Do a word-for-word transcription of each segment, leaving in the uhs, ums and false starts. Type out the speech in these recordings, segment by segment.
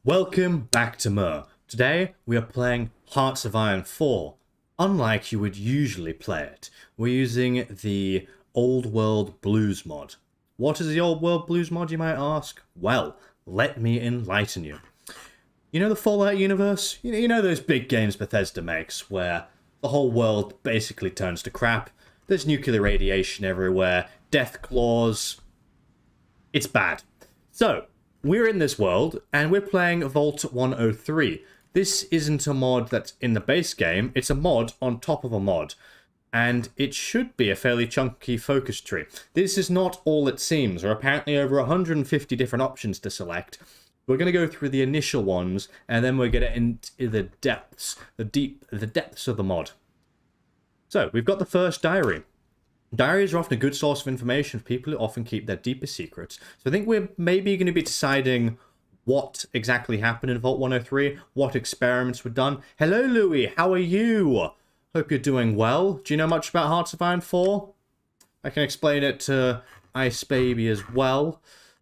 Welcome back to Mer. Today we are playing Hearts of Iron four. Unlike you would usually play it, we're using the Old World Blues mod. What is the Old World Blues mod, you might ask? Well, let me enlighten you. You know the Fallout universe? You know, you know those big games Bethesda makes where the whole world basically turns to crap? There's nuclear radiation everywhere, death claws. It's bad. So, we're in this world, and we're playing Vault one oh three. This isn't a mod that's in the base game, it's a mod on top of a mod. And it should be a fairly chunky focus tree. This is not all it seems. There are apparently over one hundred fifty different options to select. We're going to go through the initial ones, and then we're going to into the depths, the deep, the depths of the mod. So, we've got the first diary. Diaries are often a good source of information for people who often keep their deepest secrets. So I think we're maybe going to be deciding what exactly happened in Vault one oh three, what experiments were done. Hello, Louis. How are you? Hope you're doing well. Do you know much about Hearts of Iron four? I can explain it to Ice Baby as well.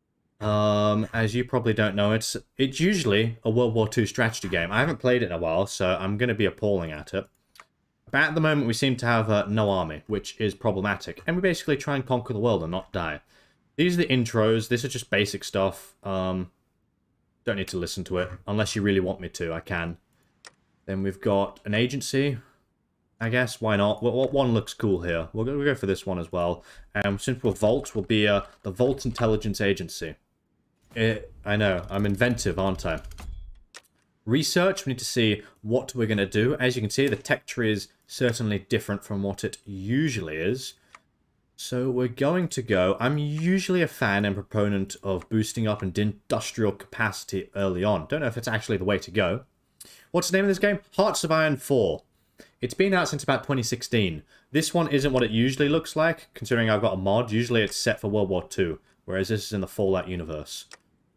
Um, as you probably don't know, it's, it's usually a World War Two strategy game. I haven't played it in a while, so I'm going to be appalling at it. But at the moment, we seem to have uh, no army, which is problematic. And we basically try and conquer the world and not die. These are the intros. This is just basic stuff. Um, don't need to listen to it. Unless you really want me to, I can. Then we've got an agency. I guess, why not? What one looks cool here? We'll go, we'll go for this one as well. Um, since we're Vault, we'll be uh, the Vault Intelligence Agency. It, I know, I'm inventive, aren't I? Research, we need to see what we're going to do. As you can see, the tech tree is certainly different from what it usually is. So we're going to go... I'm usually a fan and proponent of boosting up industrial capacity early on. Don't know if it's actually the way to go. What's the name of this game? Hearts of Iron four. It's been out since about twenty sixteen. This one isn't what it usually looks like, considering I've got a mod. Usually it's set for World War Two, whereas this is in the Fallout universe.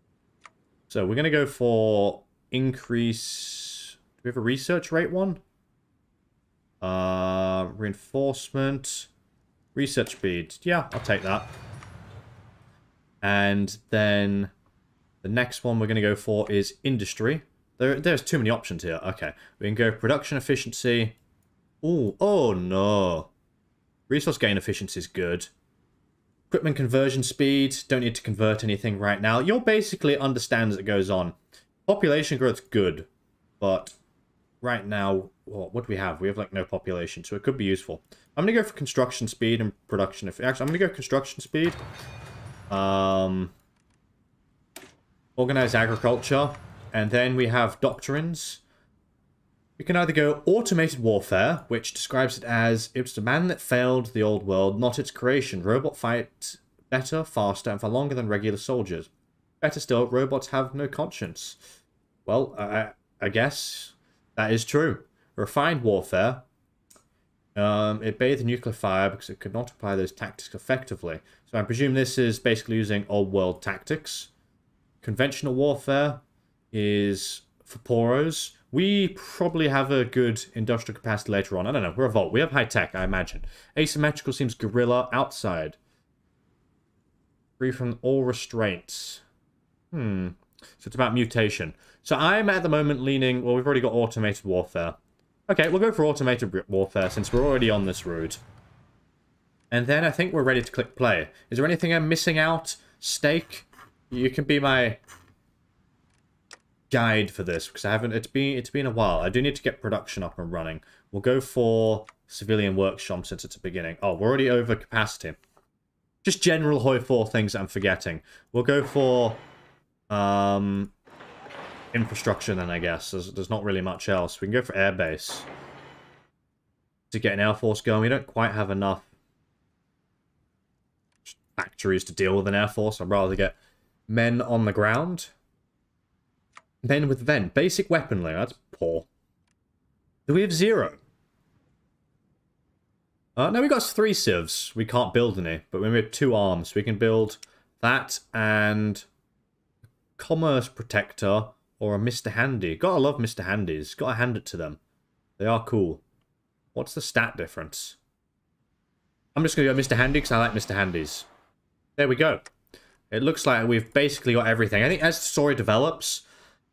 So we're going to go for... increase... Do we have a research rate one? Uh, reinforcement. Research speed. Yeah, I'll take that. And then the next one we're going to go for is industry. There, there's too many options here. Okay. We can go production efficiency. Ooh, oh no. Resource gain efficiency is good. Equipment conversion speed. Don't need to convert anything right now. You'll basically understand as it goes on. Population growth's good, but right now, well, what do we have? We have like no population, so it could be useful. I'm gonna go for construction speed and production. If actually, I'm gonna go construction speed. Um, organize agriculture, and then we have doctrines. We can either go automated warfare, which describes it as it's the man that failed the old world, not its creation. Robot fight better, faster, and for longer than regular soldiers. Better still, robots have no conscience. Well, I, I guess that is true. Refined warfare. Um, it bathed nuclear fire because it could not apply those tactics effectively. So I presume this is basically using old world tactics. Conventional warfare is for poros. We probably have a good industrial capacity later on. I don't know. We're a Vault. We have high tech, I imagine. Asymmetrical seems guerrilla outside. Free from all restraints. Hmm. So it's about mutation. So I'm at the moment leaning... Well, we've already got automated warfare. Okay, we'll go for automated warfare since we're already on this route. And then I think we're ready to click play. Is there anything I'm missing out? Steak? You can be my guide for this because I haven't... It's been, it's been a while. I do need to get production up and running. We'll go for civilian workshop since it's a beginning. Oh, we're already over capacity. Just general Hoi four things I'm forgetting. We'll go for... Um, infrastructure then, I guess. There's, there's not really much else. We can go for airbase. To get an air force going, we don't quite have enough factories to deal with an air force. I'd rather get men on the ground. Men with Ven. Basic weaponry, that's poor. Do we have zero? Uh, no, we got three civs. We can't build any, but we have two arms. We can build that and... Commerce Protector or a Mister Handy. Gotta love Mister Handies. Gotta hand it to them. They are cool. What's the stat difference? I'm just gonna go Mister Handy because I like Mister Handies. There we go. It looks like we've basically got everything. I think as the story develops,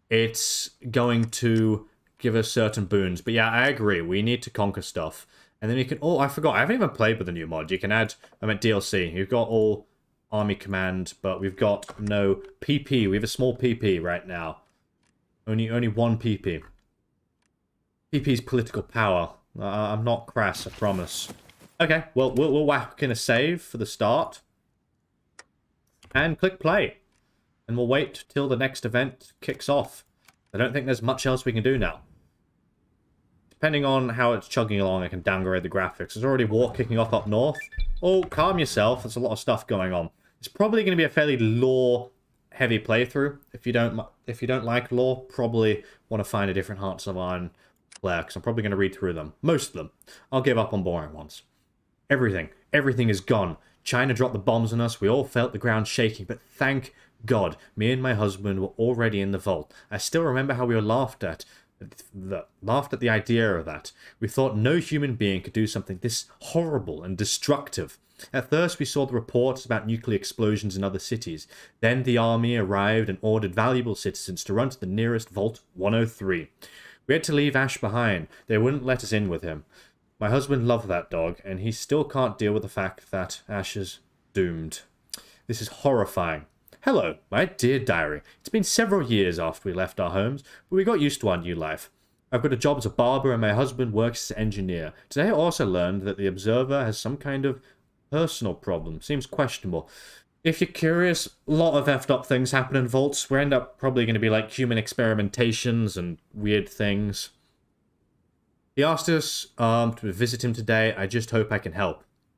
it's going to give us certain boons. But yeah, I agree. We need to conquer stuff. And then you can... Oh, I forgot. I haven't even played with the new mod. You can add... I meant D L C. You've got all army command, but we've got no P P. We have a small P P right now. Only only one P P. P P's political power. Uh, I'm not crass, I promise. Okay, well, we'll, we'll whack in a save for the start. And click play. And we'll wait till the next event kicks off. I don't think there's much else we can do now. Depending on how it's chugging along, I can downgrade the graphics. There's already war kicking off up north. Oh, calm yourself. There's a lot of stuff going on. It's probably going to be a fairly lore-heavy playthrough. If you don't, if you don't like lore, probably want to find a different Hearts of Iron player, because I'm probably going to read through them. Most of them. I'll give up on boring ones. Everything. Everything is gone. China dropped the bombs on us. We all felt the ground shaking, but thank God, me and my husband were already in the vault. I still remember how we were laughed at. The, laughed at the idea of that. We thought no human being could do something this horrible and destructive. At first we saw the reports about nuclear explosions in other cities. Then the army arrived and ordered valuable citizens to run to the nearest Vault one oh three. We had to leave Ash behind. They wouldn't let us in with him. My husband loved that dog, and he still can't deal with the fact that Ash is doomed. This is horrifying. Hello, my dear diary. It's been several years after we left our homes, but we got used to our new life. I've got a job as a barber and my husband works as an engineer. Today I also learned that the Observer has some kind of personal problem. Seems questionable. If you're curious, a lot of effed up things happen in vaults. We end up probably going to be like human experimentations and weird things. He asked us um, to visit him today. I just hope I can help.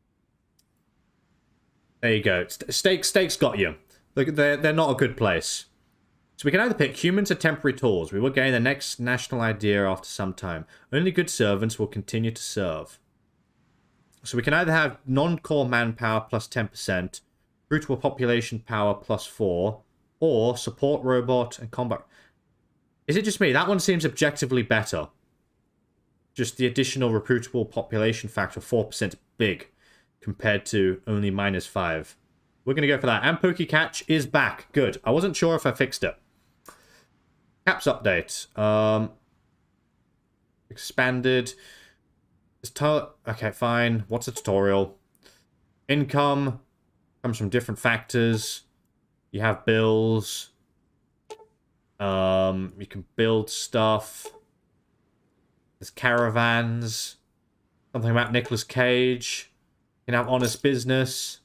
There you go. Steak, Steak's got you. Look, they're, they're not a good place. So we can either pick humans or temporary tools. We will gain the next national idea after some time. Only good servants will continue to serve. So we can either have non-core manpower plus ten percent, brutable population power plus four, or support robot and combat. Is it just me? That one seems objectively better. Just the additional recruitable population factor, four percent big, compared to only minus five. We're going to go for that. And PokeCatch is back. Good. I wasn't sure if I fixed it. Caps update. Um, expanded. Okay, fine. What's a tutorial? Income comes from different factors. You have bills. Um, you can build stuff. There's caravans. Something about Nicolas Cage. You can have honest business.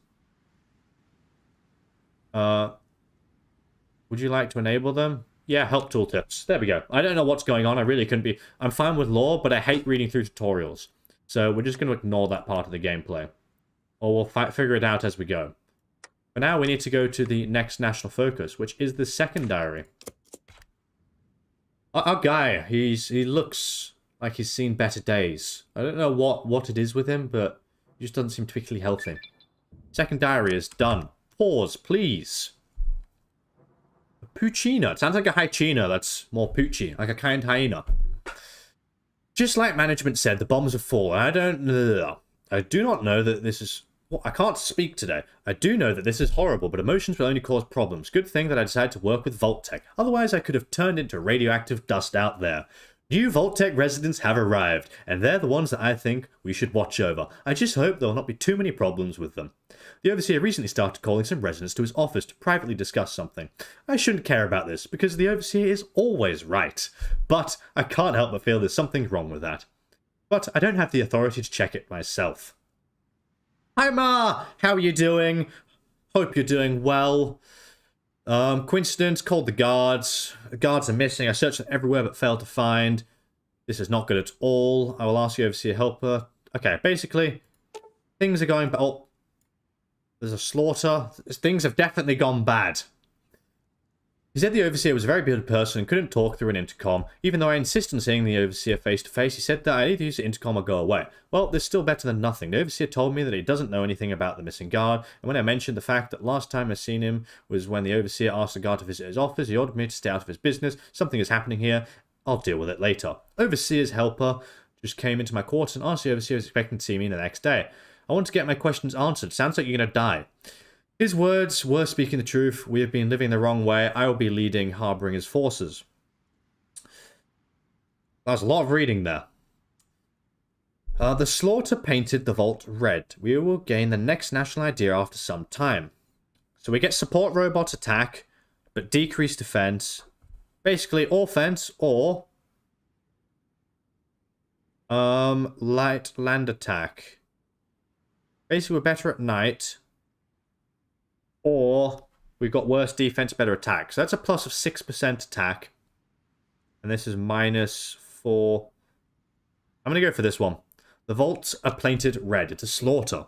Uh, would you like to enable them? Yeah, help tooltips. There we go. I don't know what's going on. I really couldn't be... I'm fine with lore, but I hate reading through tutorials. So we're just going to ignore that part of the gameplay. Or we'll fi figure it out as we go. For now, we need to go to the next national focus, which is the second diary. Our, our guy, he's he looks like he's seen better days. I don't know what, what it is with him, but he just doesn't seem particularly healthy. Second diary is done. Pause, please. A Poochyena. It sounds like a hyena that's more poochy, like a kind hyena. Just like management said, the bombs have fallen. I don't know. I do not know that this is... Well, I can't speak today. I do know that this is horrible, but emotions will only cause problems. Good thing that I decided to work with Vault-Tec. Otherwise, I could have turned into radioactive dust out there. New Vault-Tec residents have arrived, and they're the ones that I think we should watch over. I just hope there will not be too many problems with them. The Overseer recently started calling some residents to his office to privately discuss something. I shouldn't care about this, because the Overseer is always right. But I can't help but feel there's something wrong with that. But I don't have the authority to check it myself. Hi Ma! How are you doing? Hope you're doing well. Um, coincidence, called the guards. The guards are missing. I searched them everywhere but failed to find. This is not good at all. I will ask the Overseer helper. Okay, basically, things are going... Oh, there's a slaughter. Things have definitely gone bad. He said the Overseer was a very good person and couldn't talk through an intercom. Even though I insist on seeing the Overseer face to face, he said that I either use the intercom or go away. Well, this is still better than nothing. The Overseer told me that he doesn't know anything about the missing guard, and when I mentioned the fact that last time I seen him was when the Overseer asked the guard to visit his office, he ordered me to stay out of his business. Something is happening here. I'll deal with it later. Overseer's helper just came into my quarters and asked the Overseer was expecting to see me the next day. I want to get my questions answered. Sounds like you're going to die. His words were speaking the truth. We have been living the wrong way. I will be leading Harbinger's forces. There's a lot of reading there. Uh, the slaughter painted the vault red. We will gain the next national idea after some time. So we get support robots attack, but decrease defense. Basically, offense or um, light land attack. Basically, we're better at night. Or we've got worse defense, better attack. So that's a plus of six percent attack. And this is minus four. I'm going to go for this one. The vaults are painted red. It's a slaughter.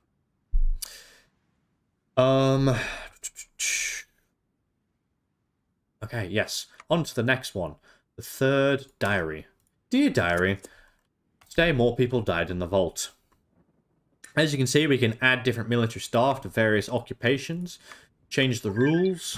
Um. Okay, yes. On to the next one. The third diary. Dear diary, today more people died in the vault. As you can see, we can add different military staff to various occupations, change the rules.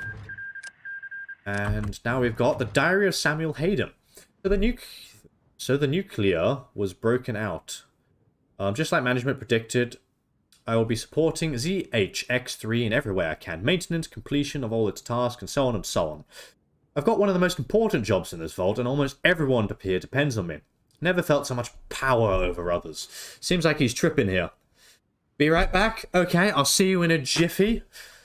And now we've got the Diary of Samuel Hayden. So the, nu so the nuclear was broken out. Um, just like management predicted, I will be supporting Z H X three in every way I can. Maintenance, completion of all its tasks, and so on and so on. I've got one of the most important jobs in this vault, and almost everyone up here depends on me. Never felt so much power over others. Seems like he's tripping here. Be right back. Okay, I'll see you in a jiffy.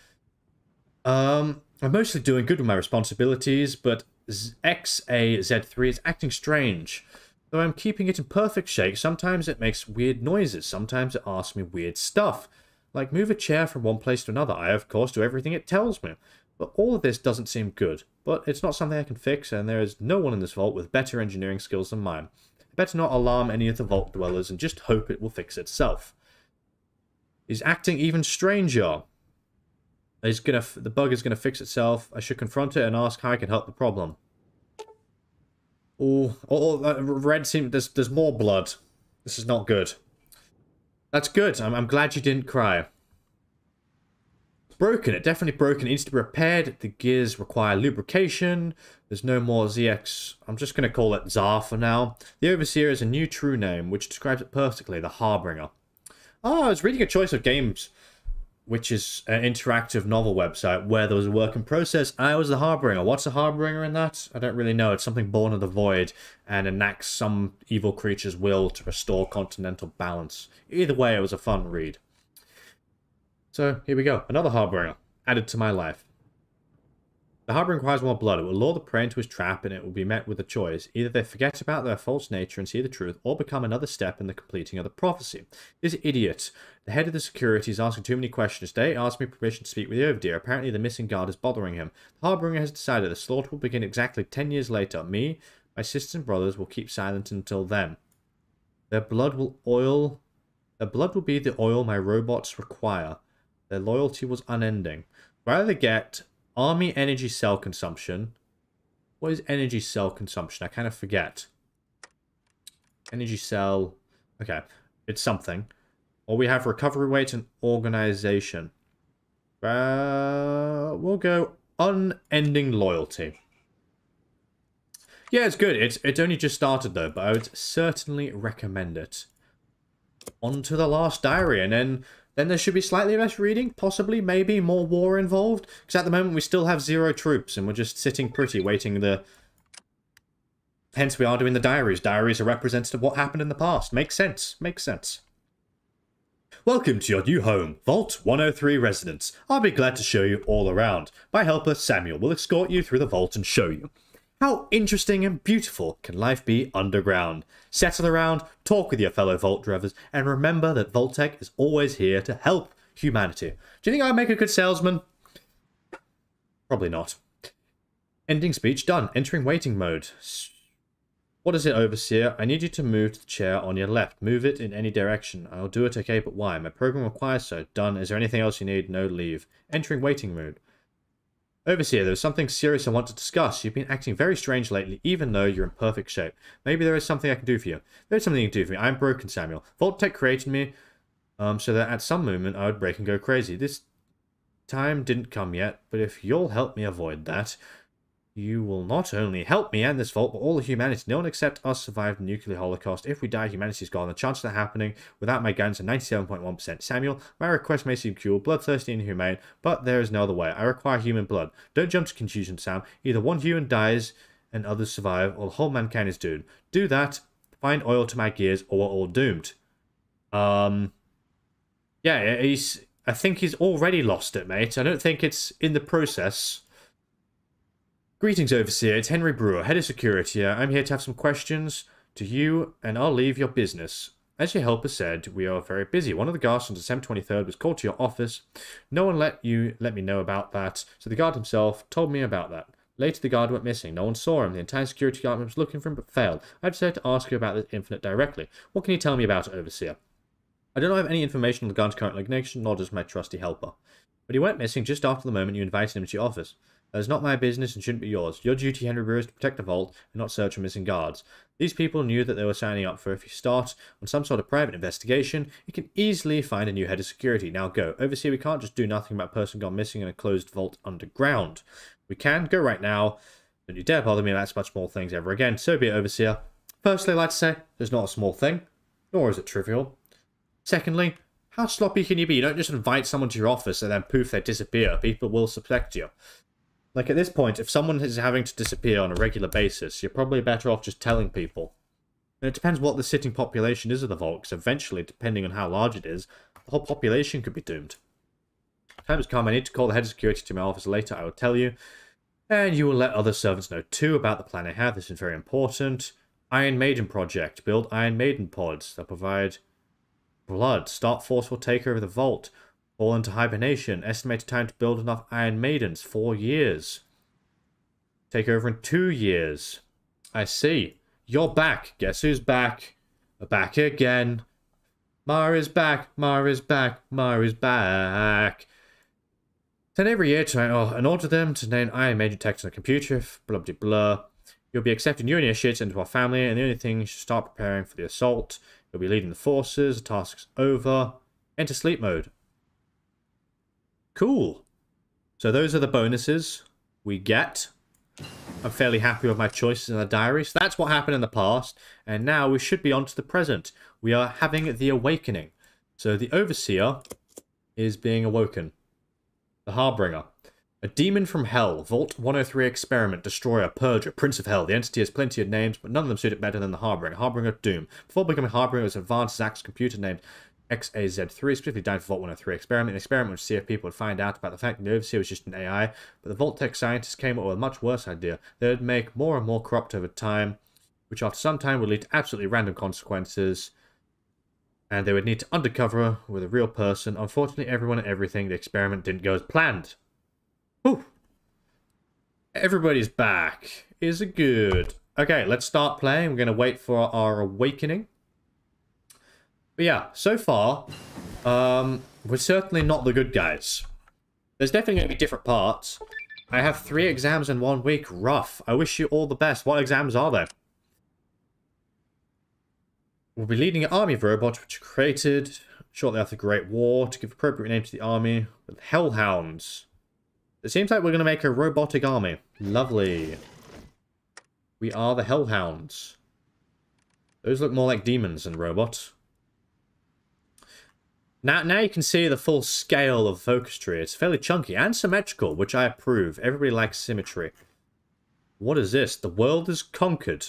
Um, I'm mostly doing good with my responsibilities, but X A Z three is acting strange. Though I'm keeping it in perfect shape, sometimes it makes weird noises. Sometimes it asks me weird stuff. Like move a chair from one place to another. I, of course, do everything it tells me. But all of this doesn't seem good. But it's not something I can fix, and there is no one in this vault with better engineering skills than mine. I better not alarm any of the vault dwellers and just hope it will fix itself. He's acting even stranger. He's gonna, the bug is going to fix itself. I should confront it and ask how I can help the problem. Oh, oh, uh, red seems, there's, there's more blood. This is not good. That's good. I'm, I'm glad you didn't cry. It's broken. It definitely broken. It needs to be repaired. The gears require lubrication. There's no more Z X. I'm just going to call it Tsar for now. The Overseer is a new true name, which describes it perfectly. The Harbinger. Oh, I was reading a choice of games, which is an interactive novel website where there was a work in process. I was the Harbinger. What's a Harbinger in that? I don't really know. It's something born of the void and enacts some evil creature's will to restore continental balance. Either way, it was a fun read. So, here we go. Another Harbinger added to my life. The Harbinger requires more blood. It will lure the prey into his trap, and it will be met with a choice. Either they forget about their false nature and see the truth, or become another step in the completing of the prophecy. This idiot, the head of the security, is asking too many questions. Today, asked me permission to speak with the Overseer. Apparently, the missing guard is bothering him. The Harbinger has decided the slaughter will begin exactly ten years later. Me, my sisters and brothers will keep silent until then. Their blood will oil... Their blood will be the oil my robots require. Their loyalty was unending. Rather they get... Army energy cell consumption. What is energy cell consumption? I kind of forget. Energy cell. Okay. It's something. Or we have recovery rate and organization. Uh, we'll go unending loyalty. Yeah, it's good. It's, it's only just started though, but I would certainly recommend it. On to the last diary, and then... Then there should be slightly less reading, possibly, maybe, more war involved. Because at the moment we still have zero troops, and we're just sitting pretty, waiting the... Hence we are doing the diaries. Diaries are representative of what happened in the past. Makes sense. Makes sense. Welcome to your new home, Vault one oh three Residence. I'll be glad to show you all around. My helper, Samuel, will escort you through the vault and show you. How interesting and beautiful can life be underground? Settle around, talk with your fellow Vault drivers, and remember that Vault-Tec is always here to help humanity. Do you think I'd make a good salesman? Probably not. Ending speech done. Entering waiting mode. What is it, Overseer? I need you to move to the chair on your left. Move it in any direction. I'll do it, okay, but why? My program requires so. Done. Is there anything else you need? No, leave. Entering waiting mode. Overseer, there's something serious I want to discuss. You've been acting very strange lately, even though you're in perfect shape. Maybe there is something I can do for you. There's something you can do for me. I'm broken, Samuel. Vault-Tec created me um, so that at some moment I would break and go crazy. This time didn't come yet, but if you'll help me avoid that, you will not only help me and this vault, but all of humanity. No one except us survived the nuclear holocaust. If we die, humanity's gone. The chance of that happening without my guidance are ninety-seven point one percent. Samuel, my request may seem cruel, bloodthirsty and inhumane, but there is no other way. I require human blood. Don't jump to confusion, Sam. Either one human dies and others survive, or the whole mankind is doomed. Do that, find oil to my gears, or we're all doomed. Um, yeah, he's... I think he's already lost it, mate. I don't think it's in the process. Greetings, Overseer. It's Henry Brewer, Head of Security. I'm here to have some questions to you, and I'll leave your business. As your helper said, we are very busy. One of the guards on December twenty-third was called to your office. No one let you let me know about that, so the guard himself told me about that. Later, the guard went missing. No one saw him. The entire security department was looking for him, but failed. I decided to ask you about this infinite directly. What can you tell me about it, Overseer? I don't have any information on the guard's current location, nor does my trusty helper. But he went missing just after the moment you invited him to your office. That is not my business and shouldn't be yours. Your duty, Henry Brewer, is to protect the vault and not search for missing guards. These people knew that they were signing up for if you start on some sort of private investigation, you can easily find a new head of security. Now go. Overseer, we can't just do nothing about a person gone missing in a closed vault underground. We can. Go right now. Don't you dare bother me about such small things ever again. So be it, Overseer. Firstly, I'd like to say, there's not a small thing, nor is it trivial. Secondly, how sloppy can you be? You don't just invite someone to your office and then poof, they disappear. People will suspect you. Like at this point, if someone is having to disappear on a regular basis, you're probably better off just telling people. And it depends what the sitting population is of the vault, because eventually, depending on how large it is, the whole population could be doomed. Time has come. I need to call the head of security to my office later. I will tell you. And you will let other servants know too about the plan I have. This is very important. Iron Maiden project. Build Iron Maiden pods. They'll provide blood. Start forceful takeover of the vault. Fall into hibernation. Estimated time to build enough Iron Maidens. Four years. Take over in two years. I see. You're back. Guess who's back? Back again. Mara's back. Mara's back. Mara's back. Then every year to oh, and order them to name Iron Maiden text on the computer. Blah blah blah. You'll be accepting new initiates into our family, and the only thing is to start preparing for the assault. You'll be leading the forces. The task's over. Enter sleep mode. Cool. So those are the bonuses we get. I'm fairly happy with my choices in the diary. So that's what happened in the past. And now we should be on to the present. We are having the awakening. So the Overseer is being awoken. The Harbinger. A demon from hell. Vault one oh three Experiment. Destroyer. Purger. Prince of Hell. The entity has plenty of names, but none of them suit it better than the Harbinger. Harbinger of Doom. Before becoming Harbinger, it was an advanced Zax computer named X A Z three, specifically designed for Vault one oh three Experiment. An experiment would see if people would find out about the fact that the Overseer was just an A I, but the Vault Tech scientists came up with a much worse idea. They would make more and more corrupt over time, which after some time would lead to absolutely random consequences, and they would need to undercover with a real person. Unfortunately, everyone and everything, the experiment didn't go as planned. Whew. Everybody's back. Is it good? Okay, let's start playing. We're going to wait for our awakening. But yeah, so far, um, we're certainly not the good guys. There's definitely going to be different parts. I have three exams in one week. Rough. I wish you all the best. What exams are there? We'll be leading an army of robots which were created shortly after the Great War to give appropriate name to the army with Hellhounds. It seems like we're going to make a robotic army. Lovely. We are the Hellhounds. Those look more like demons than robots. Now, now you can see the full scale of focus tree. It's fairly chunky and symmetrical, which I approve. Everybody likes symmetry. What is this? The world is conquered.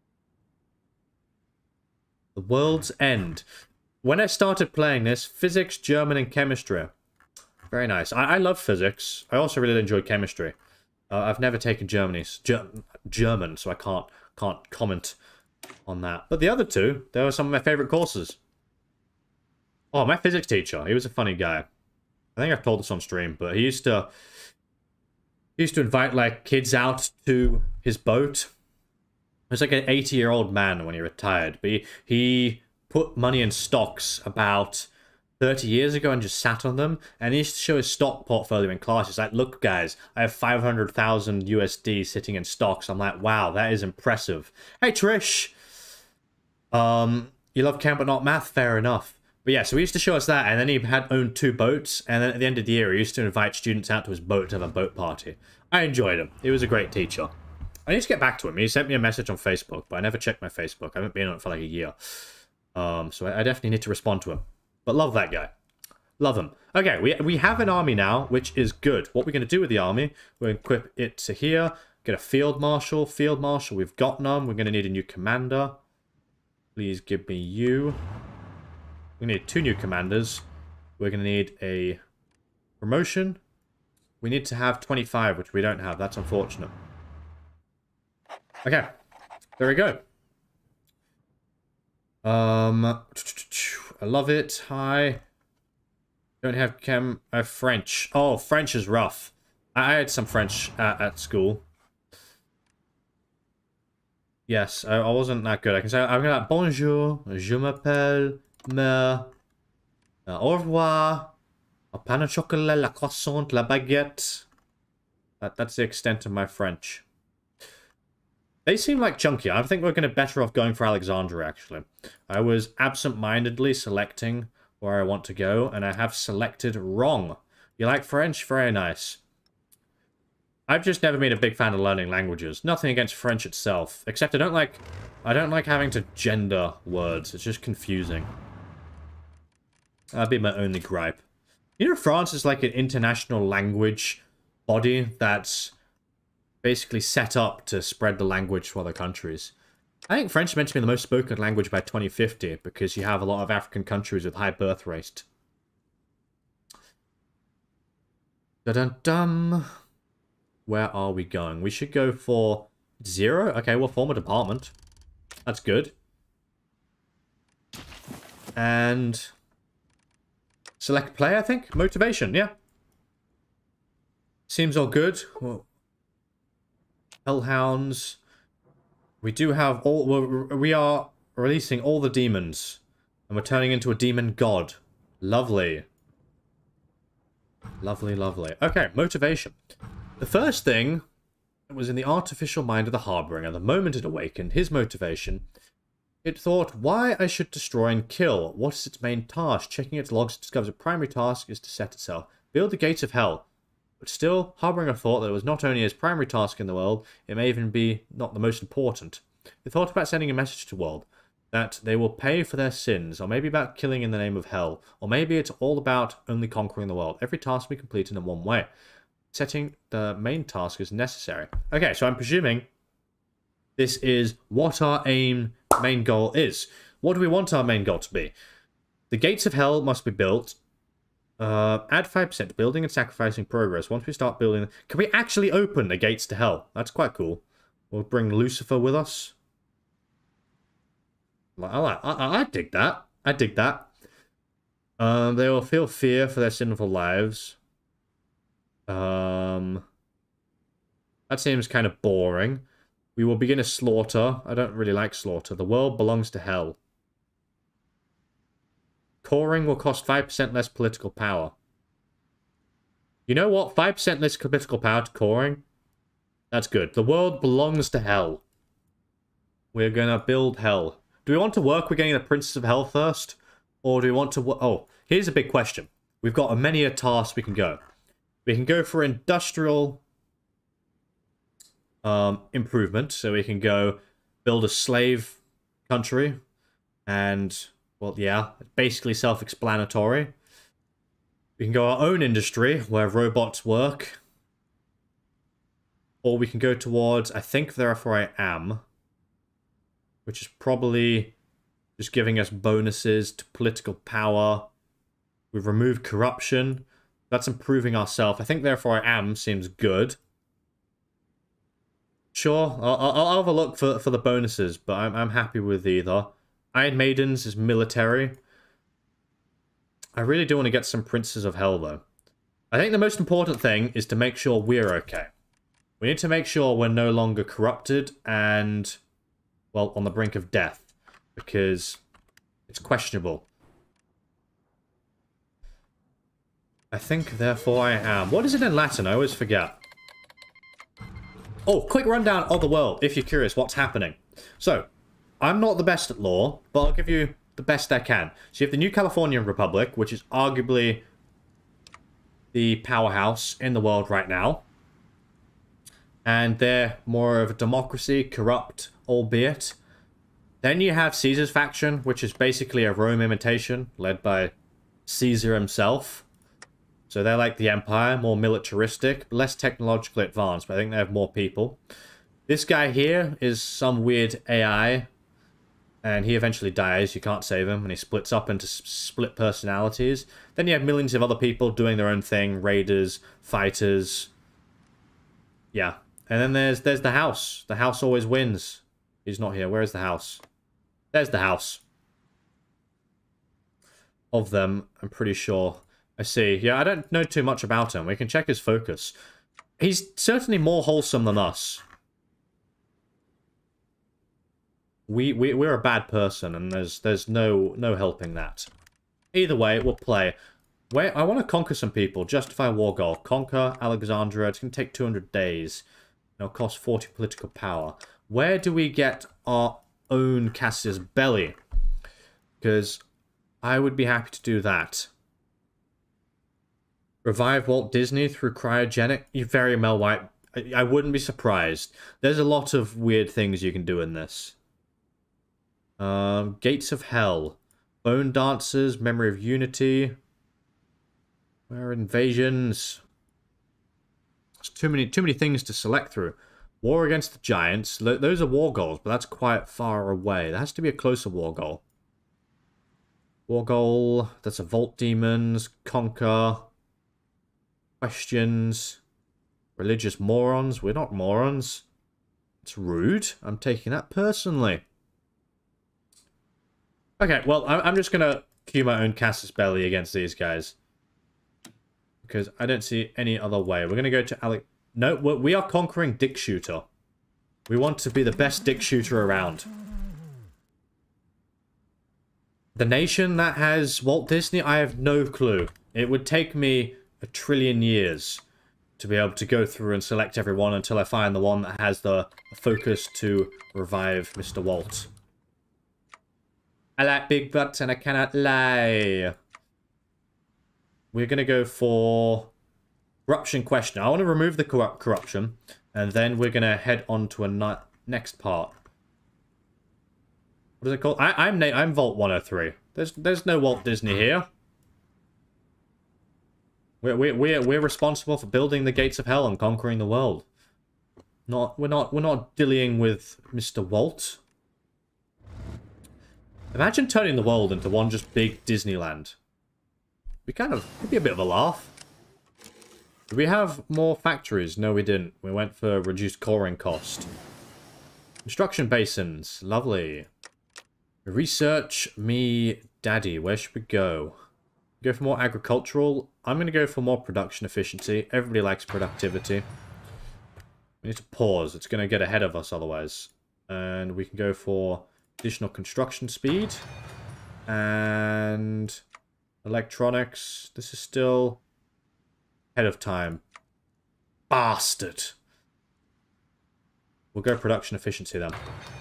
The world's end. When I started playing this, physics, German, and chemistry. Very nice. I, I love physics. I also really enjoy chemistry. Uh, I've never taken Germany's Ger German, so I can't can't comment on that. But the other two, they were some of my favorite courses. Oh, my physics teacher. He was a funny guy. I think I've told this on stream, but he used to he used to invite like kids out to his boat. He was like an eighty-year-old man when he retired, but he, he put money in stocks about thirty years ago and just sat on them, and he used to show his stock portfolio in class. He's like, look guys, I have five hundred thousand U S D sitting in stocks. I'm like, wow, that is impressive. Hey Trish! Um, you love chem but not math? Fair enough. But yeah, so he used to show us that, and then he had owned two boats, and then at the end of the year he used to invite students out to his boat to have a boat party. I enjoyed him. He was a great teacher. I need to get back to him. He sent me a message on Facebook, but I never checked my Facebook. I haven't been on it for like a year. Um, so I, I definitely need to respond to him. But love that guy. Love him. Okay, we, we have an army now, which is good. What we're going to do with the army, we're going to equip it to here. get a field marshal. Field marshal, we've got none. We're going to need a new commander. Please give me you. We need two new commanders. We're going to need a promotion. We need to have twenty-five, which we don't have. That's unfortunate. Okay. There we go. Um, I love it. Hi. Don't have chem. I have French. Oh, French is rough. I had some French at, at school. Yes, I, I wasn't that good. I can say I'm gonna bonjour, je m'appelle, me, uh, au revoir, a pain au chocolat, la croissant, la baguette. That, that's the extent of my French. They seem like chunky. I think we're going to better off going for Alexandria, actually. I was absent-mindedly selecting where I want to go, and I have selected wrong. You like French? Very nice. I've just never been a big fan of learning languages. Nothing against French itself, except I don't like I don't like having to gender words. It's just confusing. That'd be my only gripe. You know, France is like an international language body that's basically set up to spread the language to other countries. I think French is meant to be the most spoken language by twenty fifty because you have a lot of African countries with high birth rate. Dun-dun-dum. Where are we going? We should go for zero. Okay, we'll form a department. That's good. And select play, I think. Motivation, yeah. Seems all good. Well, Hellhounds. We do have all... We're, we are releasing all the demons. And we're turning into a demon god. Lovely. Lovely, lovely. Okay, motivation. The first thing was in the artificial mind of the Harbinger. The moment it awakened, his motivation, it thought, why I should destroy and kill. What is its main task? Checking its logs, it discovers a primary task is to set itself. Build the gates of hell. But still, Harbinger thought that it was not only his primary task in the world, it may even be not the most important. They thought about sending a message to the world, that they will pay for their sins, or maybe about killing in the name of hell, or maybe it's all about only conquering the world. Every task we complete in one way. Setting the main task is necessary. Okay, so I'm presuming this is what our aim, main goal is. What do we want our main goal to be? The gates of hell must be built. Uh, add five percent building and sacrificing progress. Once we start building... Can we actually open the gates to hell? That's quite cool. We'll bring Lucifer with us. I, like, I, I dig that. I dig that. Um, they will feel fear for their sinful lives. Um, that seems kind of boring. We will begin a slaughter. I don't really like slaughter. The world belongs to hell. Coring will cost five percent less political power. You know what? five percent less political power to coring? That's good. The world belongs to hell. We're gonna build hell. Do we want to work with getting the Princess of Hell first? Or do we want to... Oh, here's a big question. We've got a many a task we can go. We can go for industrial um, improvement. So we can go build a slave country. And, well, yeah, basically self-explanatory. We can go our own industry where robots work. Or we can go towards, I think therefore I am. Which is probably just giving us bonuses to political power. We've removed corruption. That's improving ourselves. I think therefore I am seems good. Sure, I'll, I'll, I'll have a look for, for the bonuses, but I'm, I'm happy with either. Iron Maidens is military. I really do want to get some Princes of Hell, though. I think the most important thing is to make sure we're okay. We need to make sure we're no longer corrupted and, well, on the brink of death. Because it's questionable. I think, therefore, I am. What is it in Latin? I always forget. Oh, quick rundown of the world, if you're curious what's happening. So, I'm not the best at law, but I'll give you the best I can. So you have the New Californian Republic, which is arguably the powerhouse in the world right now. And they're more of a democracy, corrupt, albeit. Then you have Caesar's faction, which is basically a Rome imitation, led by Caesar himself. So they're like the Empire, more militaristic, less technologically advanced, but I think they have more people. This guy here is some weird A I, and he eventually dies. You can't save him, and he splits up into split personalities. Then you have millions of other people doing their own thing, raiders, fighters. Yeah. And then there's there's the house. The house always wins. He's not here. Where is the house? There's the house. Of them, I'm pretty sure. I see. Yeah, I don't know too much about him. We can check his focus. He's certainly more wholesome than us. We, we, we're a bad person, and there's there's no no helping that. Either way, we'll play. Wait, I want to conquer some people. Justify war goal. Conquer Alexandria. It's going to take two hundred days. It'll cost forty political power. Where do we get our own Cassius Belli? Because I would be happy to do that. Revive Walt Disney through cryogenic? You very well might. I, I wouldn't be surprised. There's a lot of weird things you can do in this. Um, Gates of Hell. Bone Dancers. Memory of Unity. Where are invasions? There's too many, too many things to select through. War against the Giants. Those are war goals, but that's quite far away. There has to be a closer war goal. War goal. That's a Vault Demons. Conquer. Questions. Religious morons. We're not morons. It's rude. I'm taking that personally. Okay, well, I'm just going to queue my own Cassius Belli against these guys. Because I don't see any other way. We're going to go to Alec... No, we are conquering Dick Shooter. We want to be the best Dick Shooter around. The nation that has Walt Disney, I have no clue. It would take me a trillion years to be able to go through and select everyone until I find the one that has the focus to revive Mister Walt. I like big butts and I cannot lie. We're going to go for corruption question. I want to remove the corrupt corruption, and then we're going to head on to a next part. What is it called? I, I'm I'm Vault one oh three. There's there's no Walt Disney here. We're we're we're we're responsible for building the gates of hell and conquering the world. Not we're not we're not dillying with Mister Walt. Imagine turning the world into one just big Disneyland. We kind of it'd be a bit of a laugh. Did we have more factories? No, we didn't. We went for reduced coring cost. Construction basins, lovely. Research me, daddy. Where should we go? Go for more agricultural. I'm going to go for more production efficiency. Everybody likes productivity. We need to pause. It's going to get ahead of us otherwise. And we can go for additional construction speed. And electronics. This is still ahead of time. Bastard. We'll go production efficiency then.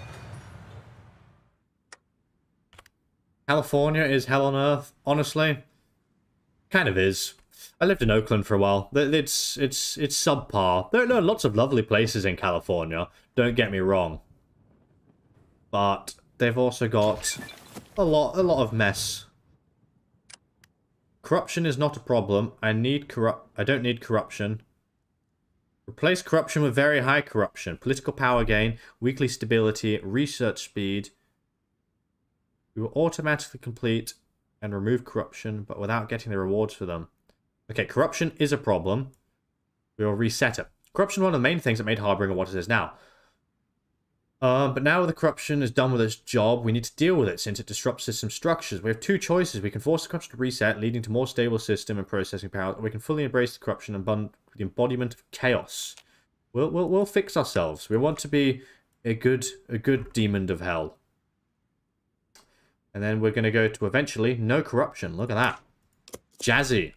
California is hell on earth, honestly. Kind of is. I lived in Oakland for a while. It's it's it's subpar. There are lots of lovely places in California, don't get me wrong. But they've also got a lot a lot of mess. Corruption is not a problem. I need corrupt I don't need corruption. Replace corruption with very high corruption. Political power gain, weekly stability, research speed. We will automatically complete and remove corruption, but without getting the rewards for them. Okay, corruption is a problem. We will reset it. Corruption, one of the main things that made Harbinger what it is now. Um, but now the corruption is done with its job, we need to deal with it since it disrupts system structures. We have two choices. We can force the corruption to reset, leading to more stable system and processing power, or we can fully embrace the corruption and bund the embodiment of chaos. We'll, we'll, we'll fix ourselves. We want to be a good, a good demon of hell. And then we're going to go to eventually no corruption. Look at that. Jazzy.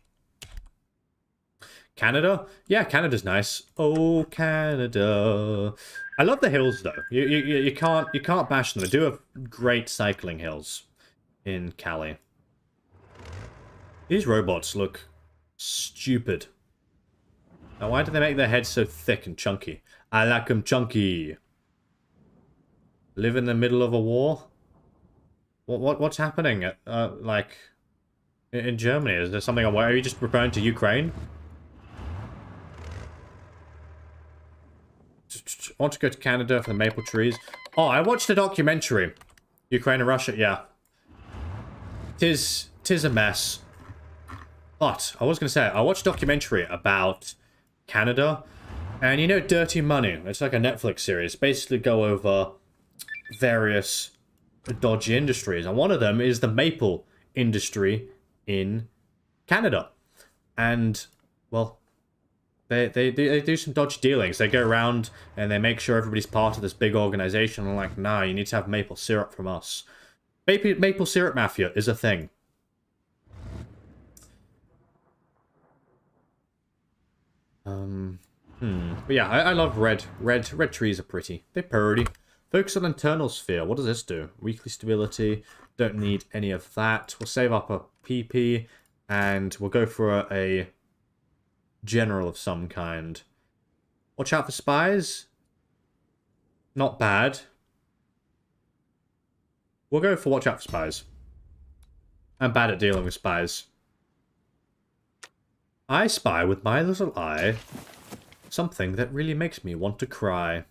Canada? Yeah, Canada's nice. Oh, Canada. I love the hills though. You you you can't you can't bash them. They do have great cycling hills in Cali. These robots look stupid. Now, why do they make their heads so thick and chunky? I like them chunky. Live in the middle of a war? What what what's happening? Uh, like, In, in Germany? Is there something on where are you just referring to Ukraine? I want to go to Canada for the maple trees. Oh, I watched a documentary. Ukraine and Russia, yeah. Tis, tis a mess. But, I was going to say, I watched a documentary about Canada. And you know Dirty Money? It's like a Netflix series. Basically go over various dodgy industries. And one of them is the maple industry in Canada. And, well... They, they, they do some dodgy dealings. They go around and they make sure everybody's part of this big organization. And like, nah, you need to have maple syrup from us. Maple, maple syrup mafia is a thing. Um, hmm. But yeah, I, I love red. Red red trees are pretty. They're pretty. Focus on internal sphere. What does this do? Weekly stability. Don't need any of that. We'll save up a P P. And we'll go for a... a general of some kind. Watch out for spies. Not bad. We'll go for watch out for spies. I'm bad at dealing with spies. I spy with my little eye something that really makes me want to cry.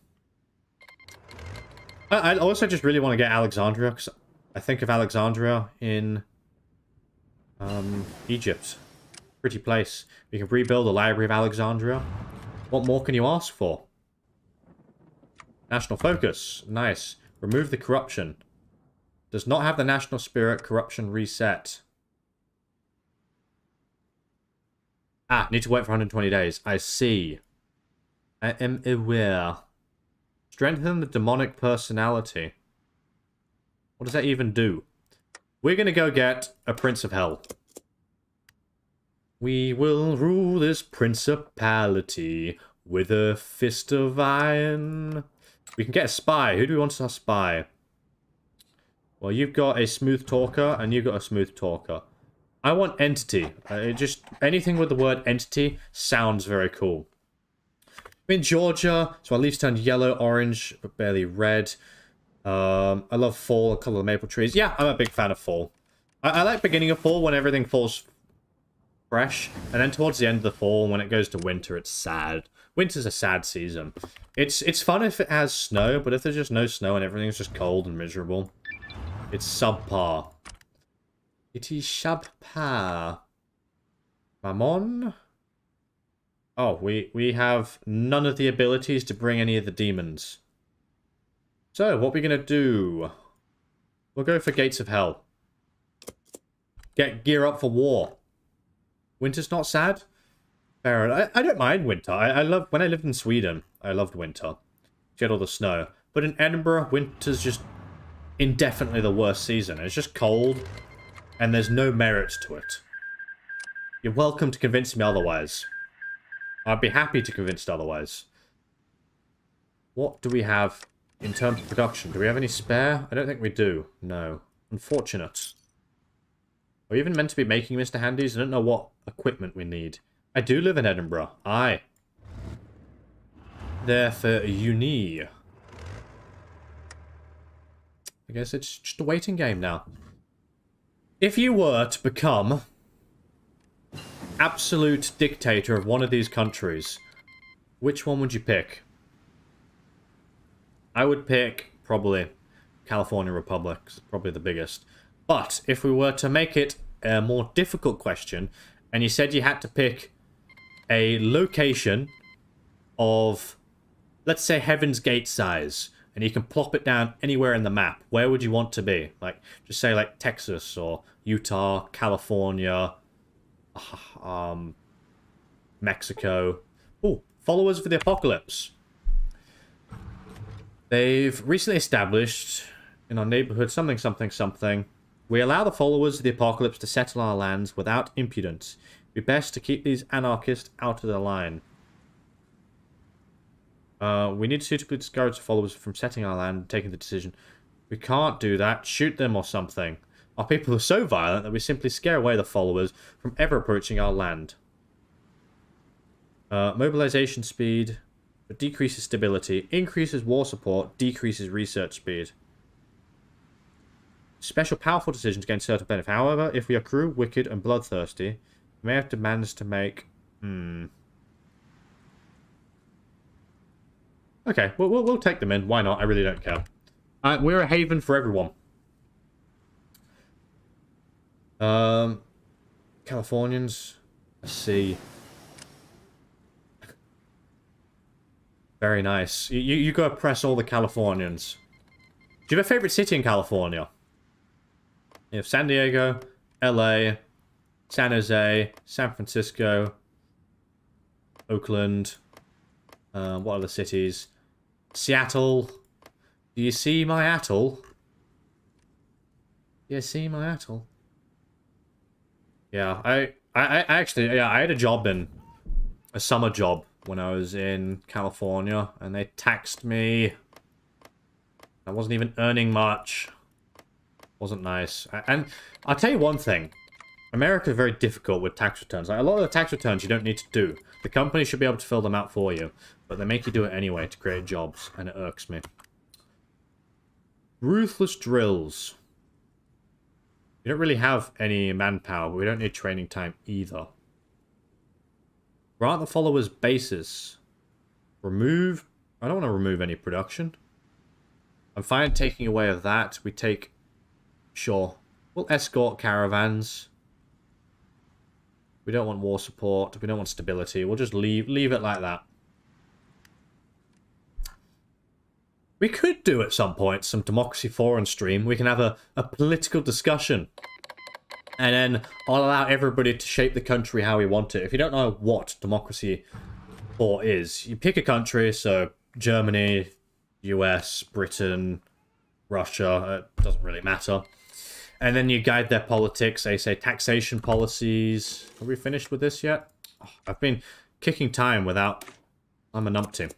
I, I also just really want to get Alexandria, because I think of Alexandria in um, Egypt. Pretty place. We can rebuild the Library of Alexandria. What more can you ask for? National focus. Nice. Remove the corruption. Does not have the national spirit. Corruption reset. Ah, need to wait for one hundred twenty days. I see. I am aware. Strengthen the demonic personality. What does that even do? We're going to go get a Prince of Hell. We will rule this principality with a fist of iron. We can get a spy. Who do we want as our spy? Well, you've got a smooth talker, and you've got a smooth talker. I want entity. Uh, it just anything with the word entity sounds very cool. I'm in Georgia, so our leaves turned yellow, orange, but barely red. Um, I love fall, a couple of maple trees. Yeah, I'm a big fan of fall. I, I like beginning of fall when everything falls fresh, and then towards the end of the fall, when it goes to winter, it's sad. Winter's a sad season. It's it's fun if it has snow, but if there's just no snow and everything's just cold and miserable, it's subpar. It is subpar. Mammon? Oh, we, we have none of the abilities to bring any of the demons. So, what are we going to do? We'll go for Gates of Hell. Get gear up for war. Winter's not sad? Fair. I, I don't mind winter. I, I love... When I lived in Sweden, I loved winter. You had all the snow. But in Edinburgh, winter's just indefinitely the worst season. It's just cold, and there's no merit to it. You're welcome to convince me otherwise. I'd be happy to convince otherwise. What do we have in terms of production? Do we have any spare? I don't think we do. No. Unfortunate. Are we even meant to be making Mister Handies? I don't know what equipment we need. I do live in Edinburgh. Aye. There for uni. I guess it's just a waiting game now. If you were to become absolute dictator of one of these countries, which one would you pick? I would pick probably California Republic, probably the biggest. But if we were to make it a more difficult question, and you said you had to pick a location of, let's say, Heaven's Gate size, and you can plop it down anywhere in the map, where would you want to be? Like, just say like Texas or Utah, California, um, Mexico. Oh, followers for the apocalypse. They've recently established in our neighborhood something, something, something. We allow the followers of the apocalypse to settle our lands without impudence. It'd be best to keep these anarchists out of the line. Uh, we need to suitably discourage the followers from setting our land and taking the decision. We can't do that. Shoot them or something. Our people are so violent that we simply scare away the followers from ever approaching our land. Uh, mobilization speed decreases stability, increases war support, decreases research speed. Special powerful decisions gain certain benefit. However, if we are cruel, wicked, and bloodthirsty, we may have demands to make... Hmm... Okay, we'll, we'll, we'll take them in. Why not? I really don't care. Uh, we're a haven for everyone. Um, Californians. Let's see. Very nice. You, you go oppress all the Californians. Do you have a favorite city in California? You have San Diego, L A, San Jose, San Francisco, Oakland. Uh, what other cities? Seattle. Do you see my atoll? Do you see my atoll? Yeah, I, I, I actually, yeah, I had a job in, a summer job when I was in California, and they taxed me. I wasn't even earning much. Wasn't nice. And I'll tell you one thing. America is very difficult with tax returns. Like, a lot of the tax returns you don't need to do. The company should be able to fill them out for you. But they make you do it anyway to create jobs, and it irks me. Ruthless drills. We don't really have any manpower, but we don't need training time either. Grant the followers bases. Remove... I don't want to remove any production. I'm fine taking away of that. We take... Sure. We'll escort caravans. We don't want war support. We don't want stability. We'll just leave, leave it like that. We could do at some point some Democracy Forum stream. We can have a, a political discussion. And then I'll allow everybody to shape the country how we want it. If you don't know what Democracy Forum is, you pick a country, so Germany, U S, Britain, Russia, it doesn't really matter. And then you guide their politics. They say taxation policies. Have we finished with this yet? Oh, I've been kicking time without... I'm a numpty.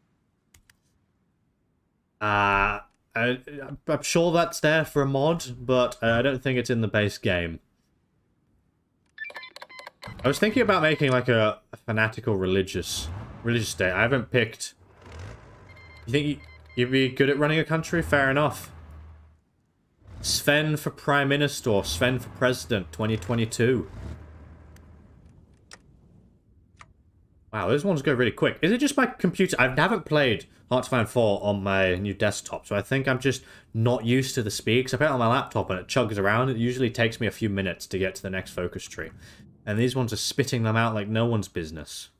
Uh, I, I'm sure that's there for a mod, but I don't think it's in the base game. I was thinking about making like a, a fanatical religious religious state. I haven't picked... You think you'd be good at running a country? Fair enough. Sven for Prime Minister, Sven for President, twenty twenty-two. Wow, those ones go really quick. Is it just my computer? I haven't played Hearts of Iron four on my new desktop, so I think I'm just not used to the speed. Because I play it on my laptop and it chugs around. It usually takes me a few minutes to get to the next focus tree. And these ones are spitting them out like no one's business.